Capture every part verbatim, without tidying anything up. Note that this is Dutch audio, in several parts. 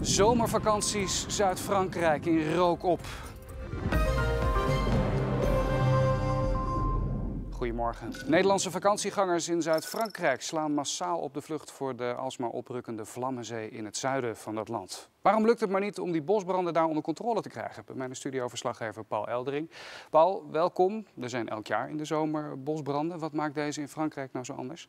Zomervakanties Zuid-Frankrijk in rook op. Goedemorgen. Nederlandse vakantiegangers in Zuid-Frankrijk slaan massaal op de vlucht voor de alsmaar oprukkende Vlammenzee in het zuiden van dat land. Waarom lukt het maar niet om die bosbranden daar onder controle te krijgen? Bij mijn studioverslaggever Paul Eldering. Paul, welkom. Er zijn elk jaar in de zomer bosbranden. Wat maakt deze in Frankrijk nou zo anders?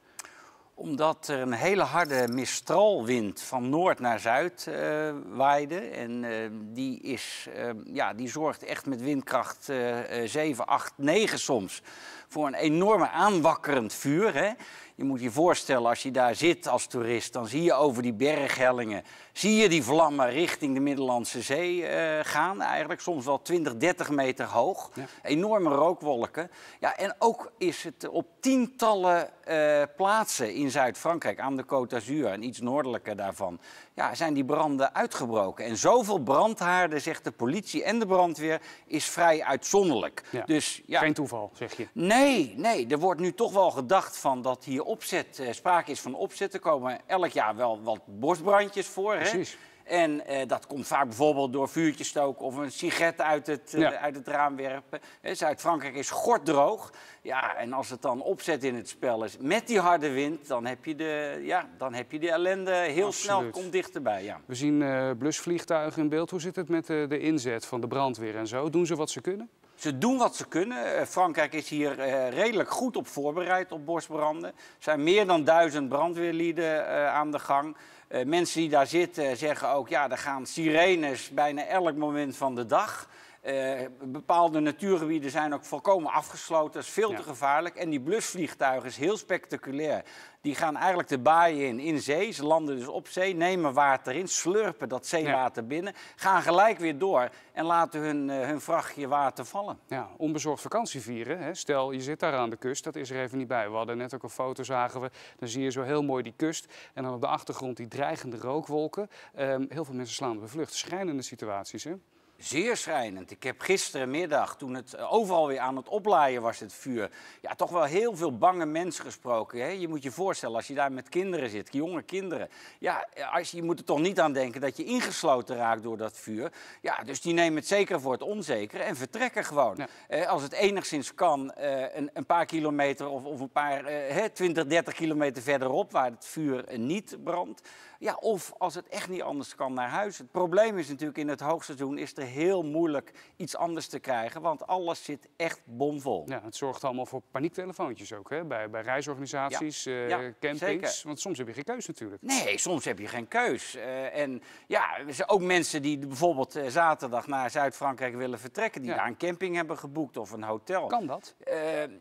Omdat er een hele harde mistralwind van noord naar zuid uh, waaide. En uh, die, is, uh, ja, die zorgt echt met windkracht uh, zeven, acht, negen soms voor een enorme aanwakkerend vuur. Hè? Je moet je voorstellen, als je daar zit als toerist, dan zie je over die berghellingen, zie je die vlammen richting de Middellandse Zee uh, gaan. Eigenlijk soms wel twintig, dertig meter hoog. Ja. Enorme rookwolken. Ja, en ook is het op tientallen uh, plaatsen in Zuid-Frankrijk, aan de Côte d'Azur en iets noordelijker daarvan, ja, zijn die branden uitgebroken. En zoveel brandhaarden, zegt de politie en de brandweer, is vrij uitzonderlijk. Ja. Dus, ja, geen toeval, zeg je? Nee, nee, er wordt nu toch wel gedacht van dat hier opzet, uh, sprake is van opzet. Er komen elk jaar wel wat bosbrandjes voor. Precies. Hè? En uh, dat komt vaak bijvoorbeeld door vuurtjes stoken of een sigaret uit het, uh, ja. uit het raam werpen. Zuid-Frankrijk is gorddroog. Ja, en als het dan opzet in het spel is met die harde wind, dan heb je de, ja, dan heb je de ellende heel Absoluut. snel, komt dichterbij. Ja. We zien uh, blusvliegtuigen in beeld. Hoe zit het met uh, de inzet van de brandweer en zo? Doen ze wat ze kunnen? Ze doen wat ze kunnen. Uh, Frankrijk is hier uh, redelijk goed op voorbereid op bosbranden. Er zijn meer dan duizend brandweerlieden uh, aan de gang. Uh, mensen die daar zitten zeggen ook, ja, er gaan sirenes bijna elk moment van de dag. Uh, bepaalde natuurgebieden zijn ook volkomen afgesloten. Dat is veel ja. te gevaarlijk. En die blusvliegtuigen is heel spectaculair. Die gaan eigenlijk de baaien in, in zee. Ze landen dus op zee, nemen water in, slurpen dat zeewater ja. binnen. Gaan gelijk weer door en laten hun, uh, hun vrachtje water vallen. Ja, onbezorgd vakantie vieren. Hè? Stel, je zit daar aan de kust. Dat is er even niet bij. We hadden net ook een foto, zagen we. Dan zie je zo heel mooi die kust. En dan op de achtergrond die dreigende rookwolken. Um, heel veel mensen slaan op de vlucht. Schrijnende situaties, hè? Zeer schrijnend. Ik heb gisterenmiddag, toen het overal weer aan het oplaaien was, het vuur, ja, toch wel heel veel bange mensen gesproken. Hè? Je moet je voorstellen, als je daar met kinderen zit, jonge kinderen, ja, als je, je moet er toch niet aan denken dat je ingesloten raakt door dat vuur. Ja, dus die nemen het zeker voor het onzekere en vertrekken gewoon. Ja. Eh, als het enigszins kan, eh, een, een paar kilometer of, of een paar, eh, twintig, dertig kilometer verderop, waar het vuur eh, niet brandt. Ja, of als het echt niet anders kan, naar huis. Het probleem is natuurlijk, in het hoogseizoen is er heel moeilijk iets anders te krijgen, want alles zit echt bomvol. Ja, het zorgt allemaal voor paniektelefoontjes ook, hè? Bij, bij reisorganisaties, ja. Uh, ja, campings. Zeker. Want soms heb je geen keus natuurlijk. Nee, soms heb je geen keus. Uh, en ja, er zijn ook mensen die bijvoorbeeld uh, zaterdag naar Zuid-Frankrijk willen vertrekken, die ja. daar een camping hebben geboekt of een hotel. Kan dat? Uh,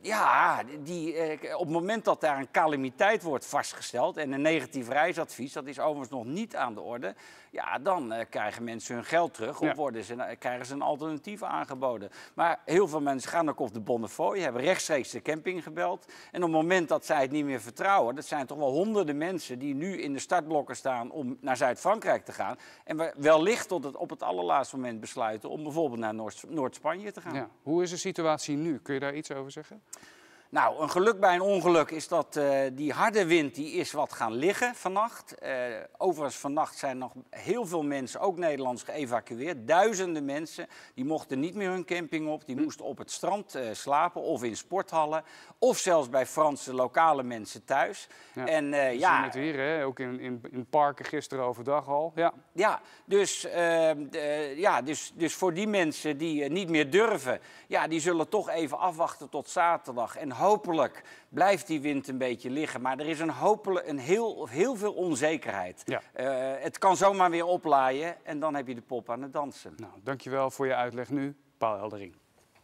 ja, die, uh, op het moment dat daar een calamiteit wordt vastgesteld en een negatief reisadvies, dat is overigens nog niet aan de orde, ja, dan uh, krijgen mensen hun geld terug of ja. worden ze, krijgen ze een alternatief aangeboden. Maar heel veel mensen gaan ook op de Bonnefoy, hebben rechtstreeks de camping gebeld. En op het moment dat zij het niet meer vertrouwen, dat zijn toch wel honderden mensen die nu in de startblokken staan om naar Zuid-Frankrijk te gaan. En wellicht tot het, op het allerlaatste moment besluiten om bijvoorbeeld naar Noord-Spanje te gaan. Ja. Hoe is de situatie nu? Kun je daar iets over zeggen? Nou, een geluk bij een ongeluk is dat uh, die harde wind die is wat gaan liggen vannacht. Uh, overigens vannacht zijn nog heel veel mensen, ook Nederlands, geëvacueerd. Duizenden mensen, die mochten niet meer hun camping op. Die moesten op het strand uh, slapen of in sporthallen. Of zelfs bij Franse lokale mensen thuis. Ja, en, uh, we ja, zien het weer, hè? Ook in, in, in parken gisteren overdag al. Ja, ja, dus, uh, uh, ja dus, dus voor die mensen die uh, niet meer durven, ja, die zullen toch even afwachten tot zaterdag. En hopelijk blijft die wind een beetje liggen. Maar er is een, hopelijk, een heel, heel veel onzekerheid. Ja. Uh, het kan zomaar weer oplaaien en dan heb je de pop aan het dansen. Nou, dankjewel voor je uitleg nu, Paul Eldering.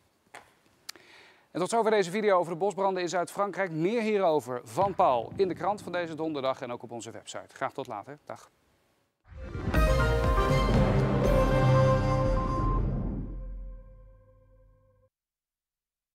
En tot zover deze video over de bosbranden in Zuid-Frankrijk. Meer hierover van Paul in de krant van deze donderdag en ook op onze website. Graag tot later. Dag.